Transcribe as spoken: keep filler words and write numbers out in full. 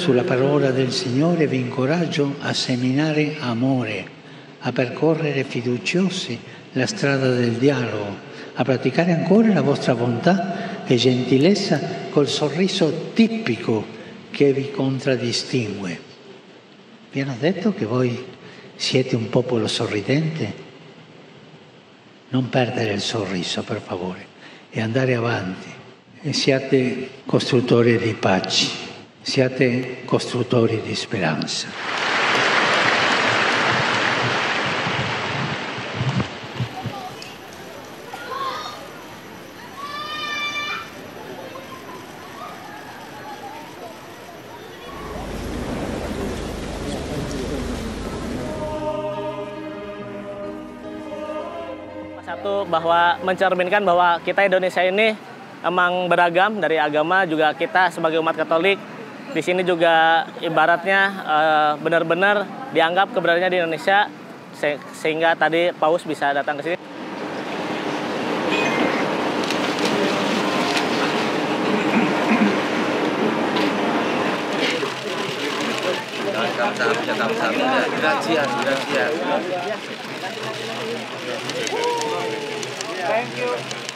sulla parola del Signore vi incoraggio a seminare amore, a percorrere fiduciosi la strada del dialogo, a praticare ancora la vostra bontà e gentilezza col sorriso tipico che vi contraddistingue. Vi hanno detto che voi siete un popolo sorridente? Non perdere il sorriso, per favore, e andare avanti. E siate costruttori di pace, siate costruttori di speranza. Satu, bahwa mencerminkan bahwa kita Indonesia ini emang beragam dari agama, juga kita sebagai umat Katolik di sini juga ibaratnya uh, benar-benar dianggap keberadaannya di Indonesia, se sehingga tadi Paus bisa datang ke sini. Thank you.